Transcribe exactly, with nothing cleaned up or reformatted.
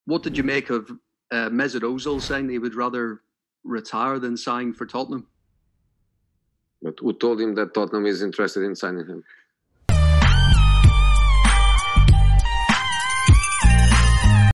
what did you make of uh, Mesut Ozil saying that he would rather retire than sign for Tottenham? But who told him that Tottenham is interested in signing him?